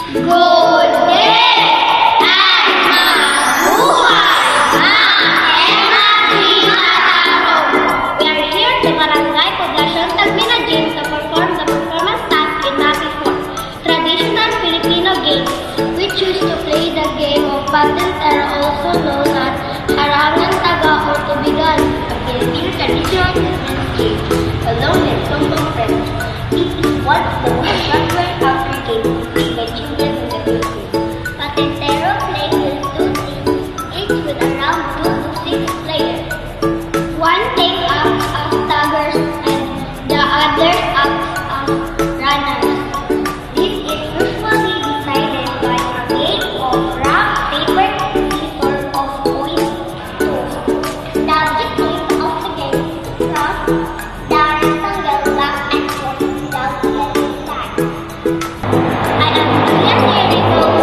Good day at mabuhay mga We are here to Barangay Poblacion Tagmina James to perform the performance task in Napi 4, traditional Filipino game. We choose to play the game of Patintero, also known as Harangan Taga or Tubigan, a Filipino traditional business game, along with Tumbang Friends. This is one of the most popular outdoor games played by children in the Philippines. Patintero played with two teams, each with around 2 to 6 players. One takes up as taggers and the other acts as runners. This is usually decided by a game of rock, paper, scissors, or coin toss. The objective of the game is to cross the rectangle back and forth without letting die. I am Julia Jericho.